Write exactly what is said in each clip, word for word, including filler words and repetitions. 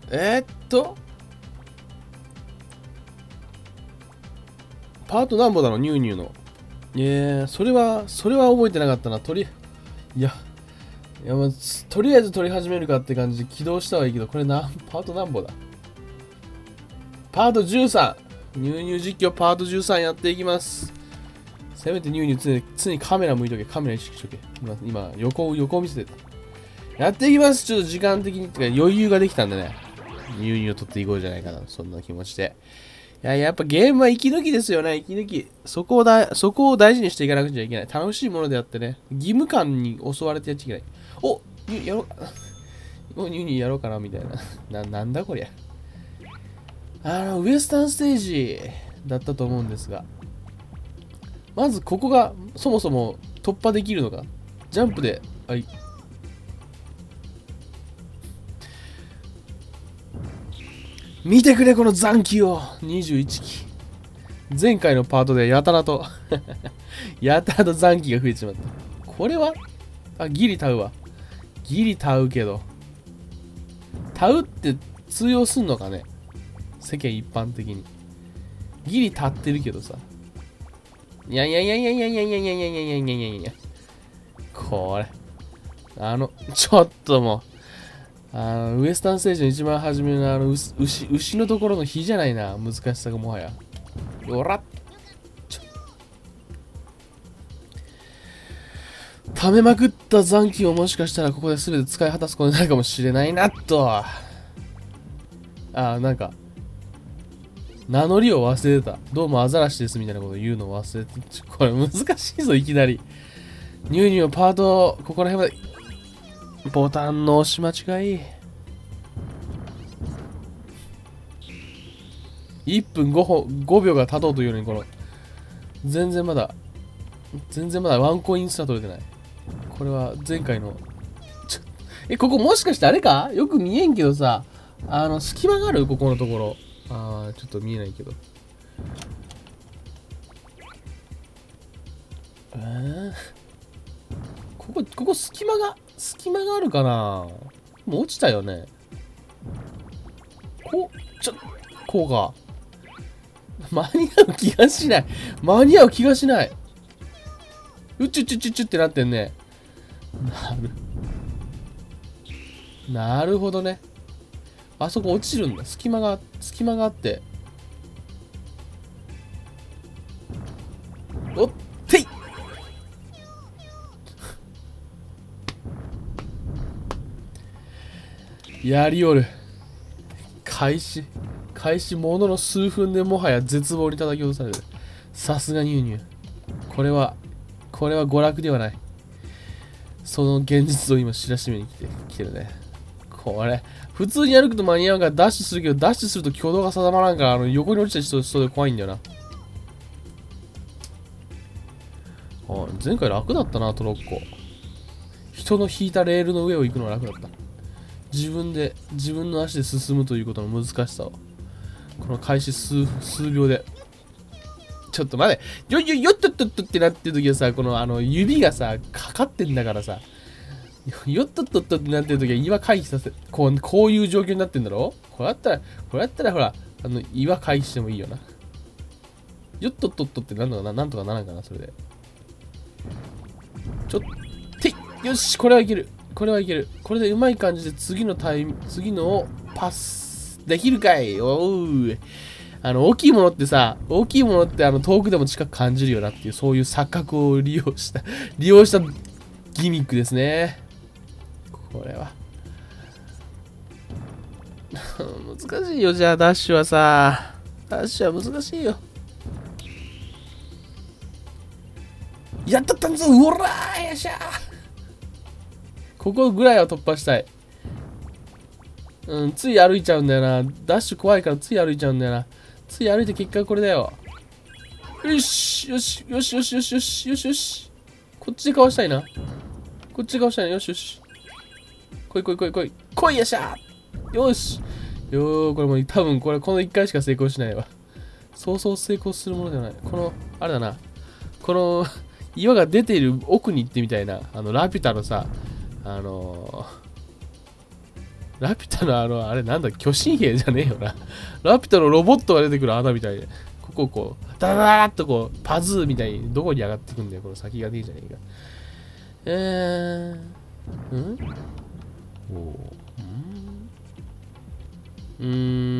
えー、っと、パート何本だろう、ニューニューの。えー、それは、それは覚えてなかったな。とり、いや、いや、まあ、とりあえず撮り始めるかって感じで起動したはいいけど、これな、パート何本だ。パートじゅうさん。ニューニュー実況パートじゅうさんやっていきます。せめてニューニュー常に、常にカメラ向いとけ。カメラ意識しとけ。今、今横、横を見せてた。やっていきます。ちょっと時間的に、てか余裕ができたんでね。ニューニューを取っていこうじゃないかな。そんな気持ちで。いや、やっぱゲームは息抜きですよね。息抜き。そこをだ、そこを大事にしていかなくちゃいけない。楽しいものであってね。義務感に襲われてやっちゃいけない。おやろう。おニューニューやろうかなみたいな。な、なんだこりゃ。あの、ウエスタンステージだったと思うんですが。まずここがそもそも突破できるのか。ジャンプで、はい。見てくれこの残機をにじゅういちき。前回のパートでやたらとやたらと残機が増えてしまった。これはあ、ギリタウわ。ギリタウけど。タウって通用すんのかね、世間一般的に。ギリ立ってるけどさ。いやいやいやいやいやいやいやいやいやいやいやいやいやいや。これ。あの、ちょっともう。あの、ウエスタンステージの一番初めのあの牛、牛、牛のところの火じゃないな。難しさがもはや。よらっ。ちょ。溜めまくった残機をもしかしたらここで全て使い果たすことになるかもしれないなと。ああ、なんか。名乗りを忘れてた。どうもアザラシですみたいなこと言うのを忘れてた。これ難しいぞ、いきなり。ニューニューパート、ここら辺まで。ボタンの押し間違い。いっぷん 5, 5秒が経とうというのに、この、全然まだ、全然まだワンコインすら取れてない。これは前回の、ちょえ、ここもしかしてあれかよく見えんけどさ、あの、隙間があるここのところ。あー、ちょっと見えないけど。えー、ここ、ここ隙間が、隙間があるかな。もう落ちたよね。こう、ちょ、こうか。間に合う気がしない。間に合う気がしない。うちゅちゅちゅちゅってなってんね。なる。なるほどね。あそこ落ちるんだ。隙間が、隙間があって。おっていやりおる。開始。開始ものの数分でもはや絶望に叩き落とされる。さすがニューニュー。これは、これは娯楽ではない。その現実を今知らしめに来て、来てるね。これ、普通に歩くと間に合うからダッシュするけど、ダッシュすると挙動が定まらんから、あの横に落ちた人人で怖いんだよな。あ、前回楽だったな、トロッコ。人の引いたレールの上を行くのが楽だった。自分で、自分の足で進むということの難しさを。この開始数、数秒で。ちょっと待って。よ、よ、よっとっとっとってなってる時はさ、このあの指がさ、かかってんだからさ。よっとっとっとってなってる時は岩回避させ、こう、こういう状況になってんだろ。これだったら、これだったらほら、あの、岩回避してもいいよな。よっとっとっとってなんとかな、なんとかならんかな、それで。ちょっと、てよし、これはいける。これはいける。これでうまい感じで次のタイム、次のをパスできるかい。おう。あの、大きいものってさ、大きいものってあの、遠くでも近く感じるよなっていう、そういう錯覚を利用した、利用したギミックですね。これは。難しいよ、じゃあ、ダッシュはさ。ダッシュは難しいよ。やったったんぞ、うおらーよっしゃー。ここぐらいは突破したい。うん、つい歩いちゃうんだよな。ダッシュ怖いからつい歩いちゃうんだよな。つい歩いて結果これだよ。よし、よし、よし、よし、よし、よし、よし、よし。こっちでかわしたいな。こっちでかわしたいな。よし、よし。来い来い来い来い。来いやっしゃー。よし。よー、これもう多分これこのいっかいしか成功しないわ。そうそう成功するものではない。この、あれだな。この、岩が出ている奥に行ってみたいな。あの、ラピュタのさ、あのラピュタのあの、あれなんだ、巨神兵じゃねえよな。ラピュタのロボットが出てくる穴みたいで、ここをこう、ダダダダッとこう、パズーみたいにどこに上がってくんだよ、この先がねえじゃねえか。えー、んおうーん、うー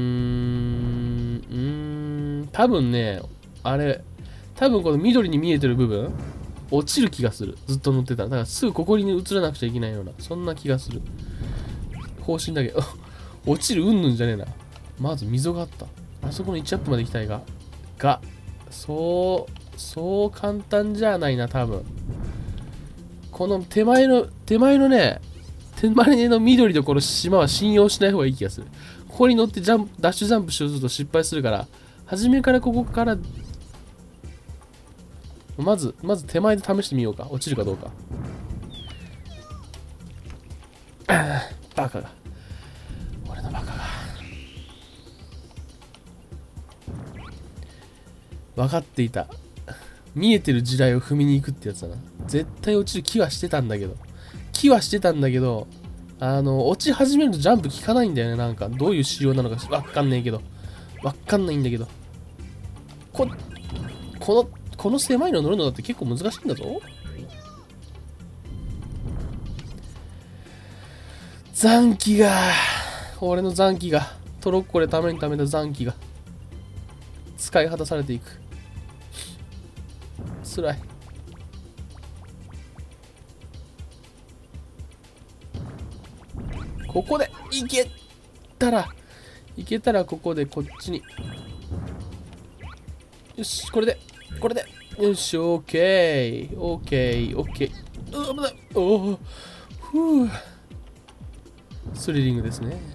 ん、多分ね、あれ、多分この緑に見えてる部分、落ちる気がする。ずっと乗ってたら。だからすぐここに移らなくちゃいけないような、そんな気がする。方針だけど、落ちるうんぬんじゃねえな。まず溝があった。あそこのいちアップまで行きたいが、が、そう、そう簡単じゃないな、多分。この手前の、手前のね、手前の緑とこの島は信用しない方がいい気がする。ここに乗ってジャンプ、ダッシュジャンプしようとすると失敗するから、初めからここから、まず、まず手前で試してみようか。落ちるかどうか。バカが。俺のバカが。分かっていた。見えてる地雷を踏みに行くってやつだな。絶対落ちる気はしてたんだけど。気はしてたんだけど、あの、落ち始めるとジャンプ効かないんだよね。なんか、どういう仕様なのかわかんないけど。わかんないんだけど。こ、この、この狭いの乗るのだって結構難しいんだぞ。残機が、俺の残機が、トロッコでためにためた残機が、使い果たされていく。つらい。ここで行けたら、行けたらここでこっちに。よし、これで、これで。よし、オッケー、オッケー、オッケー。うわ、危ない。おお、ふう。スリリングですね。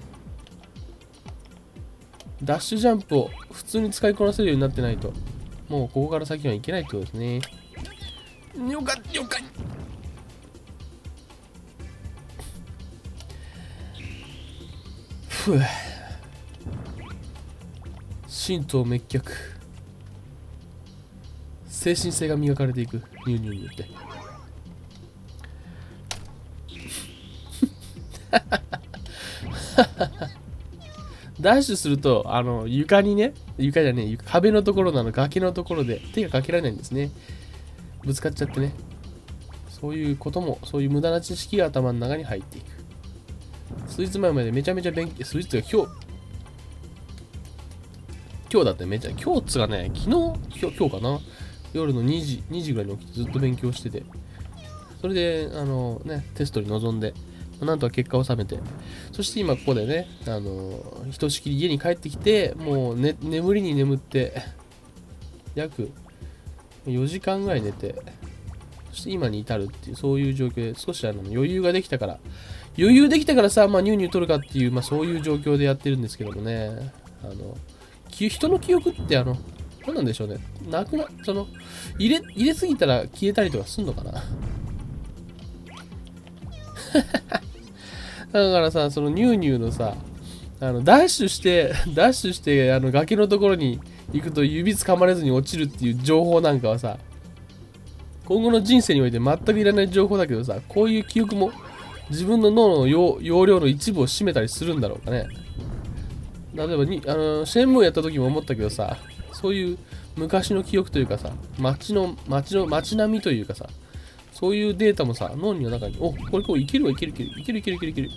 ダッシュジャンプを普通に使いこなせるようになってないと、もうここから先はいけないってことですね。了解、了解。ふぅ。神道滅却。精神性が磨かれていく。ニューニューによって。ダッシュすると、あの、床にね、床じゃねえ、壁のところなの、崖のところで手がかけられないんですね。ぶつかっちゃってね。そういうことも、そういう無駄な知識が頭の中に入っていく。数日前までめちゃめちゃ勉強、数日が今日、今日だってめちゃ、今日っつがね、昨日、今日、今日かな、夜のにじ、にじぐらいに起きてずっと勉強してて、それで、あのね、テストに臨んで、なんとか結果を収めて、そして今ここでね、あのひとしきり家に帰ってきて、もう、ね、眠りに眠って、約よじかんぐらい寝て、そして今に至るっていう、そういう状況で、少しあの余裕ができたから、余裕できたからさ、まあ、ニューニュー取るかっていう、まあ、そういう状況でやってるんですけどもね、あの、人の記憶って、あの、何なんでしょうね、なくな、その、入れ、入れすぎたら消えたりとかすんのかな。だからさ、そのニューニューのさ、あのダッシュして、ダッシュして、あの崖のところに行くと指掴まれずに落ちるっていう情報なんかはさ、今後の人生において全くいらない情報だけどさ、こういう記憶も自分の脳の 容, 容量の一部を占めたりするんだろうかね。例えばに、あのシェンムーやった時も思ったけどさ、そういう昔の記憶というかさ、街の、街の、街並みというかさ、そういうデータもさ、脳の中に、お、これこういけるわ、いけるいける、いけるいけるいけるいける。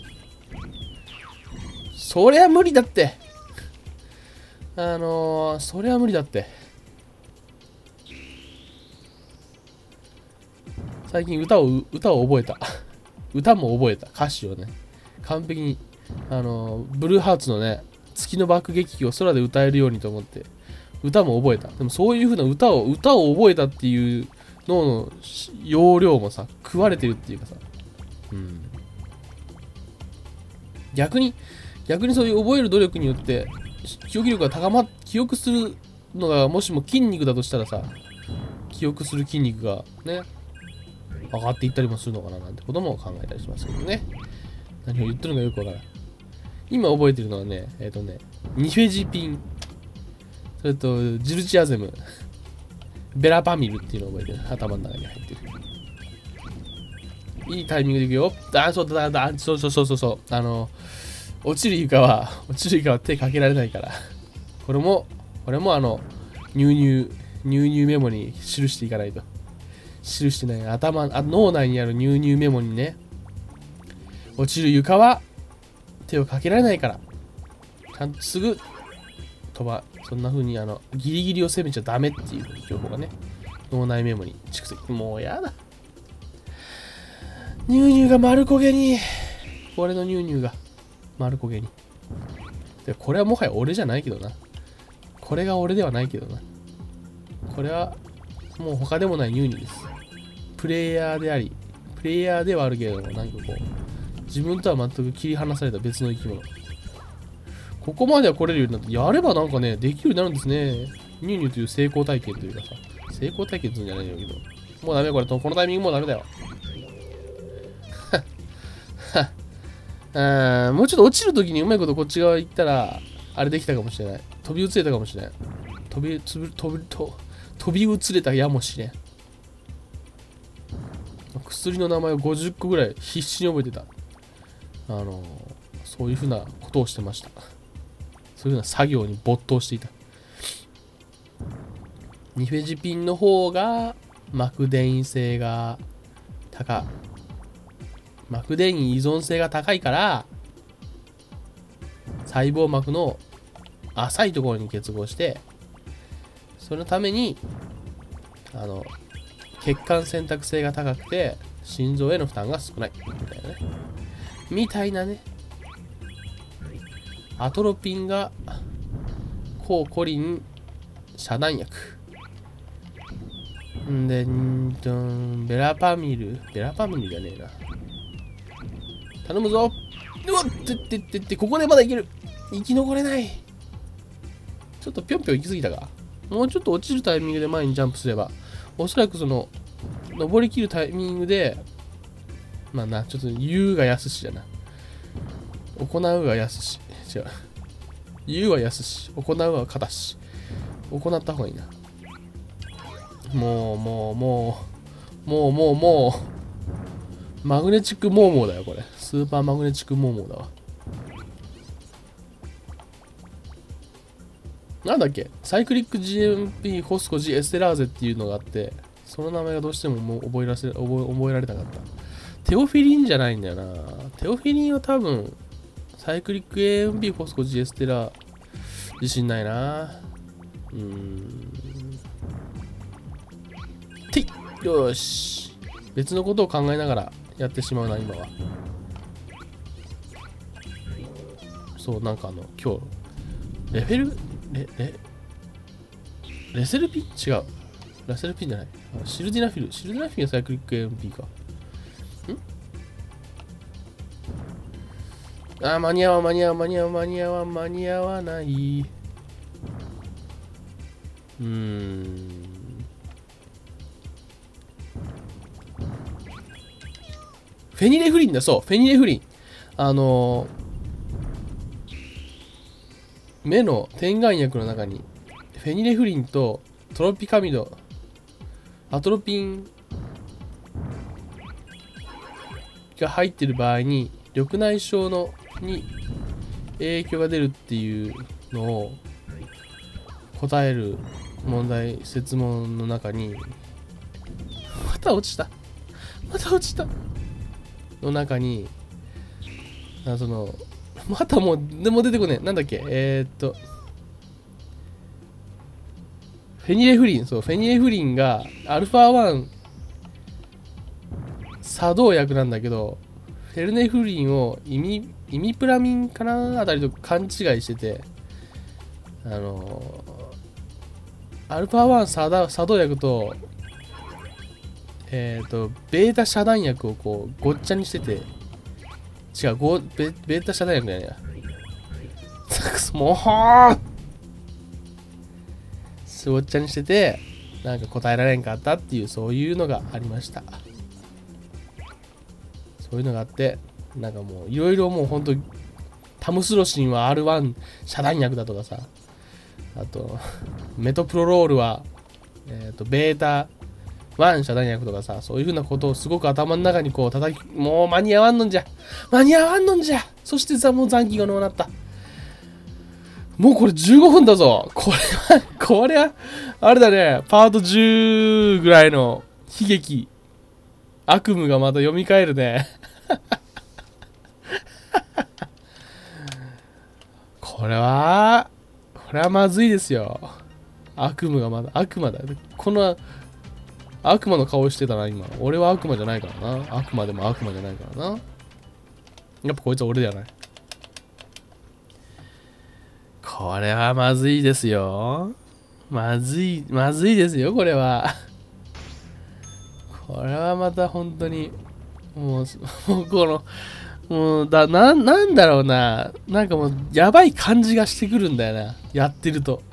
そりゃ無理だって。あのー、そりゃ無理だって。最近歌を、歌を覚えた。歌も覚えた。歌詞をね。完璧に、あのー、ブルーハーツのね、月の爆撃機を空で歌えるようにと思って、歌も覚えた。でもそういう風な歌を、歌を覚えたっていう、脳の容量もさ、食われてるっていうかさ、うん。逆に、逆にそういう覚える努力によって、記憶力が高まっ、記憶するのがもしも筋肉だとしたらさ、記憶する筋肉がね、上がっていったりもするのかななんてことも考えたりしますけどね。何を言ってるのかよくわからない。今覚えてるのはね、えっとね、ニフェジピン、それとジルチアゼム、ベラパミルっていうのを覚えてる。頭の中に入ってる。いいタイミングでいくよ。あ、そうだ、だ、そうそうそうそうそう。あの、 落ちる床は、落ちる床は手かけられないから。これも、これもあの、入入、入入メモに記していかないと。記してない。頭、あ脳内にある入入メモにね、落ちる床は手をかけられないから、ちゃんとすぐ飛ば、そんな風にあの、ギリギリを攻めちゃダメっていう情報がね、脳内メモに蓄積。もうやだ。入入が丸焦げに、俺の入入が丸焦げに。で、これはもはや俺じゃないけどな。これが俺ではないけどな。これはもう他でもない入入です。プレイヤーであり、プレイヤーではあるけれども、なんかこう、自分とは全く切り離された別の生き物。ここまでは来れるようになって、やればなんかね、できるようになるんですね。ニューニューという成功体験というかさ、成功体験するんじゃないんだけど、もうダメこれ、このタイミングもうダメだよ。あもうちょっと落ちるときにうまいことこっち側行ったら、あれできたかもしれない。飛び移れたかもしれない。飛び、つぶ、飛び、と飛び移れたやもしれん。薬の名前をごじゅっこぐらい必死に覚えてた。あのー、そういうふうなことをしてました。そういうふうな作業に没頭していた。ニフェジピンの方が膜電性が高い。膜電依存性が高いから、細胞膜の浅いところに結合して、そのために、あの、血管選択性が高くて、心臓への負担が少ない。みたいなね。みたいなね。アトロピンが、抗コリン遮断薬。んで、んと、ベラパミル。ベラパミルじゃねえな。頼むぞ。うわっってってってって、ここでまだいける。生き残れない。ちょっとぴょんぴょん行き過ぎたか。もうちょっと落ちるタイミングで前にジャンプすれば、おそらくその、登りきるタイミングで、まあな、ちょっと言うがやすしじゃな。行うがやすし。違う。言うはやすし、行うはかたし。行った方がいいな。もう、もう、もう、もう、もう、もう、マグネチックモーモーだよ、これ。スーパーマグネチックモーモーだわ。なんだっけサイクリック ジーエムピー ホスコ G エステラーゼっていうのがあって、その名前がどうしてももう覚えらせ、覚え、覚えられなかった。テオフィリンじゃないんだよな。テオフィリンは多分、サイクリック エーエムピー ホスコ G エステラー、自信ないな。うーん。ていよーし。別のことを考えながらやってしまうな、今は。そう、なんかあの、今日、レフェル、レ、レ、レセルピン違う。ラセルピンじゃない。シルディナフィル。シルディナフィルがサイクリック エーエムピー か。んあー、間に合わん、間に合わん、間に合わん、間に合わん、間に合わない。うーん。フェニレフリンだ、そう、フェニレフリン。あのー、目の点眼薬の中に、フェニレフリンとトロピカミド、アトロピンが入ってる場合に、緑内障のに影響が出るっていうのを答える問題、設問の中に、また落ちた。また落ちた。の中に、あその、またもう、でも出てこねえ。なんだっけえー、っと、フェニレフリン、そう、フェニレフリンが、アルファワン作動薬なんだけど、フェルネフリンをイミ、イミプラミンかなあたりと勘違いしてて、あのー、アルファワン作動作動薬と、えっ、ー、と、ベータ遮断薬をこう、ごっちゃにしてて、違う、ごベベータ遮断薬じゃないや。もうごっちゃにしてて、なんか答えられんかったっていう、そういうのがありました。そういうのがあって、なんかもう、いろいろもうほんと、タムスロシンは アールワン 遮断薬だとかさ、あと、メトプロロールは、えっ、ー、と、ベータ、ワン遮断薬とかさ、そういうふうなことをすごく頭の中にこう叩き、もう間に合わんのんじゃ間に合わんのんじゃそしてザもう残機がのうなった。もうこれじゅうごふんだぞ。これは、これは、あれだね、パートじゅうぐらいの悲劇。悪夢がまた蘇るね。これは、これはまずいですよ。悪夢がまだ、悪魔だ。この、悪魔の顔してたな、今。俺は悪魔じゃないからな。悪魔でも悪魔じゃないからな。やっぱこいつは俺ではない。これはまずいですよ。まずい、まずいですよ、これは。これはまた本当に、もう、もうこの、もう、だ、な、なんだろうな。なんかもう、やばい感じがしてくるんだよな。やってると。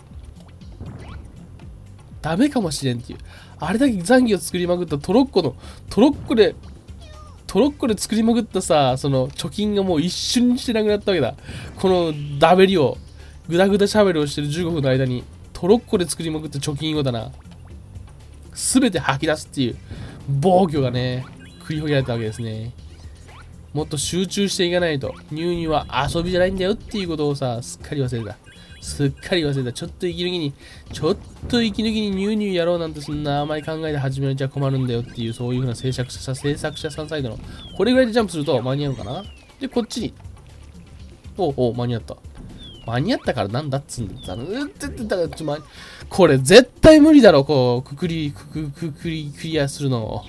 ダメかもしれんっていう。あれだけ残機を作りまくったトロッコの、トロッコで、トロッコで作りまくったさ、その貯金がもう一瞬にしてなくなったわけだ。このダベリを、グダグダシャベルをしてるじゅうごふんの間に、トロッコで作りまくった貯金をだな。すべて吐き出すっていう、防御がね、繰り広げられたわけですね。もっと集中していかないと、ニューニューは遊びじゃないんだよっていうことをさ、すっかり忘れた。すっかり忘れた。ちょっと息抜きに、ちょっと息抜きにニューニューやろうなんてそんな甘い考えで始めるんじゃ困るんだよっていう、そういう風な制作者、制作者さんサイドの、これぐらいでジャンプすると間に合うかな。で、こっちに。おうおう、間に合った。間に合ったからなんだっつうんだ。うってってだからちょ、ま、これ絶対無理だろ、こう、くくり、くく、くくり、クリアするの。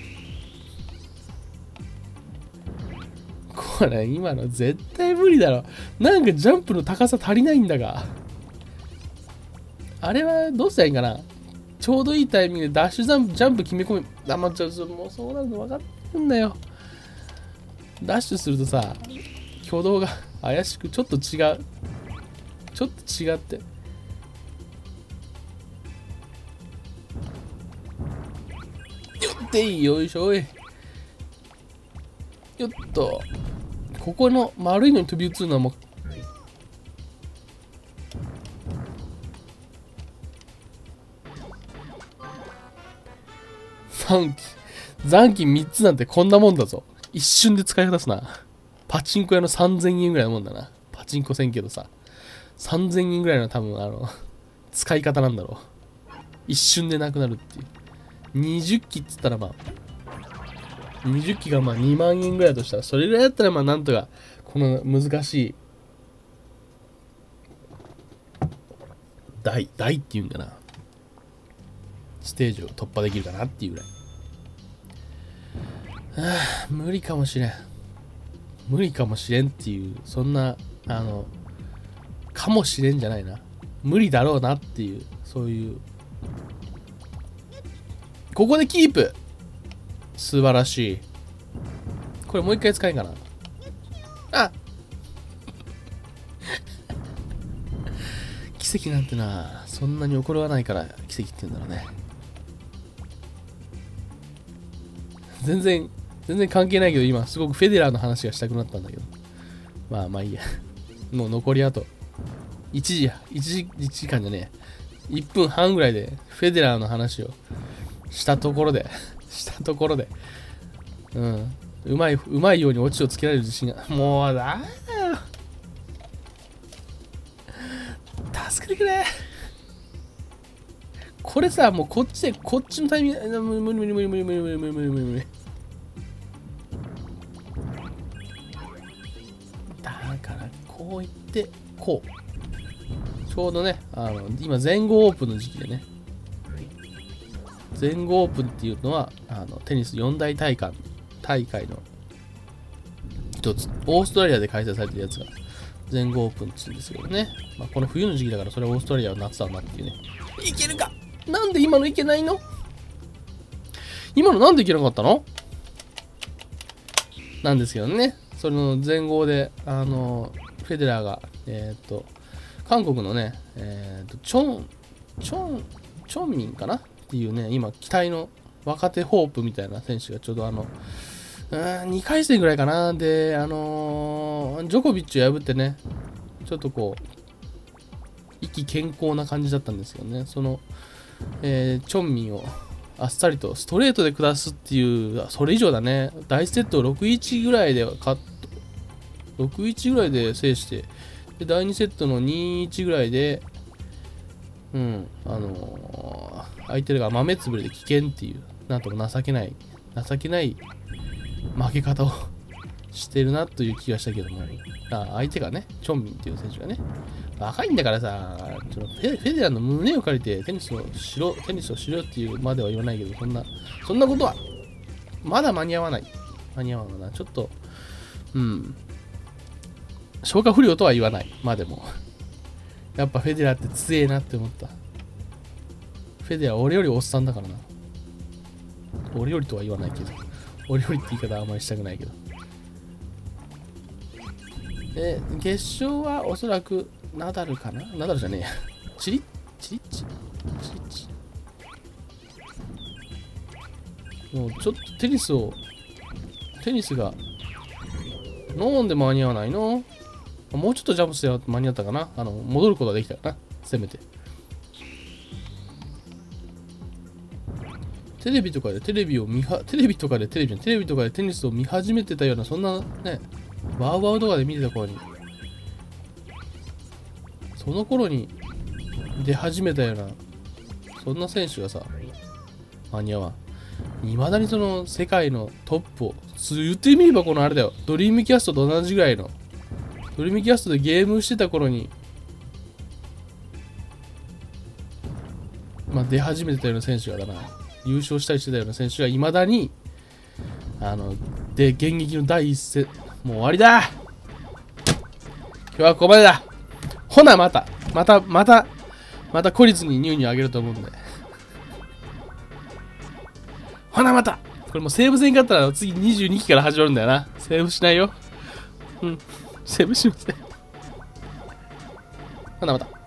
これ今の絶対無理だろ。なんかジャンプの高さ足りないんだが。あれはどうしたらいいんかな。ちょうどいいタイミングでダッシュジャンプ、ジャンプ決め込み、黙っちゃう。もうそうなるの分かってるんだよ。ダッシュするとさ、挙動が怪しく、ちょっと違う。ちょっと違って。よっていよいしょい。よっと。ここの丸いのに飛び移るのはもう、残機。残機みっつなんてこんなもんだぞ。一瞬で使い果たすな。パチンコ屋のさんぜんえんぐらいのもんだな。パチンコせんけどさ。さんぜんえんぐらいの多分あの、使い方なんだろう。一瞬でなくなるっていう。にじゅっきっつったらまあ、にじゅっきがまあにまんえんぐらいだとしたら、それぐらいだったらまあなんとか、この難しい、台、台っていうんかな。ステージを突破できるかなっていうぐらい。はあ、無理かもしれん。無理かもしれんっていう、そんな、あの、かもしれんじゃないな。無理だろうなっていう、そういう。ここでキープ。素晴らしい。これもう一回使えんかな。あ奇跡なんてな、そんなに起こらないから奇跡って言うんだろうね。全然、全然関係ないけど、今すごくフェデラーの話がしたくなったんだけど。まあまあいいや。もう残りあと、いちじ、いちじ、いちじかんじゃねえ。いっぷんはんぐらいでフェデラーの話をしたところで、したところで、うん。うまい、うまいようにオチをつけられる自信が。もうだめだよ。助けてくれ。これさ、もうこっちで、こっちのタイミング、無理無理無理無理無理無理無理無理無理無理。だからこういってこうちょうどね、あの今全豪オープンの時期でね、全豪オープンっていうのはあのテニス四大大会大会の一つ、オーストラリアで開催されてるやつが全豪オープンって言うんですけどね、まあ、この冬の時期だからそれはオーストラリアは夏だなっていうね。いけるか。なんで今のいけないの。今のなんでいけなかったのなんですけどね。それの全豪で、あの、フェデラーが、えっと、韓国のね、えっと、チョン、チョン、チョンミンかなっていうね、今、期待の若手ホープみたいな選手がちょうどあの、うん、にかい戦ぐらいかな。で、あのー、ジョコビッチを破ってね、ちょっとこう、息健康な感じだったんですよね。その、えー、チョンミンをあっさりとストレートで下すっていう、それ以上だね。第一セットをろくたいいちぐらいで勝っろくいちぐらいで制して、で、だいにセットのにいちぐらいで、うん、あのー、相手が豆つぶれで危険っていう、なんとも情けない、情けない負け方をしてるなという気がしたけども、あ相手がね、チョンミンっていう選手がね、若いんだからさ、ちょっとフェフェデラーの胸を借りてテニスをしろ、テニスをしろっていうまでは言わないけど、そんな、そんなことは、まだ間に合わない。間に合わないな。ちょっと、うん。消化不良とは言わない。まあでも。やっぱフェデラーって強えなって思った。フェデラー俺よりおっさんだからな。俺よりとは言わないけど。俺よりって言い方はあんまりしたくないけど。で、決勝はおそらくナダルかなナダルじゃねえや。チリッチリッチチリッチ。もうちょっとテニスを、テニスが、なんで間に合わないの？もうちょっとジャンプして間に合ったかな、あの、戻ることができたかな、せめて。テレビとかでテレビを見は、テレビとかでテレビ、テレビとかでテニスを見始めてたような、そんなね、ワウワウとかで見てた頃に、その頃に出始めたような、そんな選手がさ、間に合わん。いまだにその世界のトップを、言ってみればこのあれだよ、ドリームキャストと同じぐらいの、ドリームキャストでゲームしてた頃に、まあ出始めてたような選手がだな、優勝したりしてたような選手がいまだに、あの、で、現役の第一戦、もう終わりだ今日はここまでだほなまた、また、また、また孤立にニューニューあげると思うんで。ほなまたこれもうセーブ戦勝ったら次にじゅうにきから始まるんだよな。セーブしないよ。うん。セーブしません。ほなまた。